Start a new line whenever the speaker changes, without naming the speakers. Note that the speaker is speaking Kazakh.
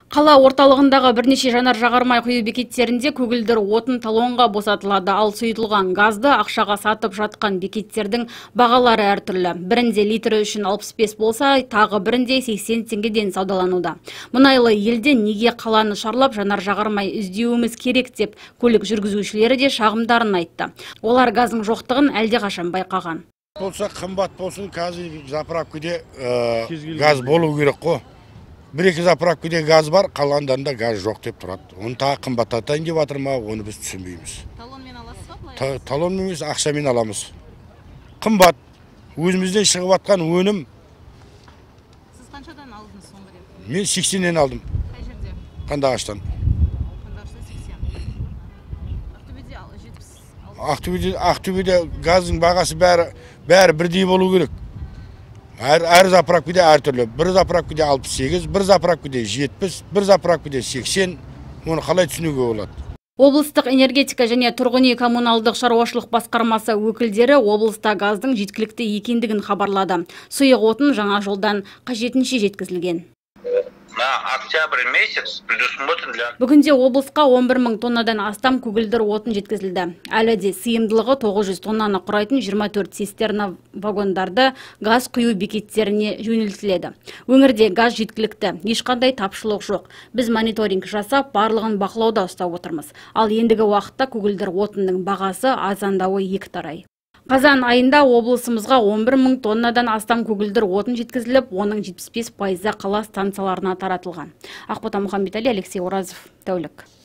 Қала орталығындағы бірнеше жанар жағармай құю бекеттерінде көгілдір отын талонға босатылады, ал сұйытылған газды ақшаға сатып жатқан бекеттердің бағалары әртүрлі. Бірінде литрі үшін 65 болса, тағы бірінде 80 теңгеден саудалануда. Мұнайлы елде неге қаланы шарлап жанар жағармай іздеуіміз керек деп көлік жүргізушілері де шағымдарын айтты. Олар газдың жоқтығын әлдеқашан байқаған.
Болса қымбат болсын, қазір заправкада газ болу керек қой. Бір-екі заправкада газ бар, қалғандарында газ жоқ деп тұрады. Оны тағы қымбаттатайын деп жатыр ма, оны біз түсінбейміз.
Талонмен аласыз ба былай?
Талонмен емес, ақшамен аламыз. Қымбат. Өзімізден шығып жатқан өнім.
Сіз қаншадан алдыңыз соңғы рет?
Мен 80-нен алдым.
Қай жерде?
Қандағаштан.
Қандағашта 80. Ақтөбеде 70.
Ақтөбеде газдың бағасы бәрі бірдей болу керек. Әр заправкада әртүрлі. Бір заправкада 68, бір заправкада 70, бір заправкада 80. Оны қалай түсінуге болады?
Облыстық энергетика және тұрғын үй коммуналдық шаруашылық басқармасы өкілдері облыста газдың жеткілікті екендігін хабарлады. Сұйық отын жаңа жолдан қажетінше жеткізілген.
На октябрь месяц предусмотрен для...
Бүгінде облысқа 11 мың тоннадан астам көгілдір отын жеткізілді. Әлі де сыйымдылығы 900 тоннаны құрайтын 24 цистерна вагондарды газ құю бекеттеріне жөнелтіледі. Өңірде газ жеткілікті, ешқандай тапшылық жоқ. Біз мониторинг жасап, барлығын бақылауда ұстап отырмыз. Ал ендігі уақытта көгілдір отынның бағасы азандауы екі тарай. Қазан айында облысымызға 11 мың тоннадан астам көгілдір отын жеткізіліп, оның 75% қала станцияларына таратылған. Ақбота Мұхамбетәлі, Алексей Оразов, тәулік.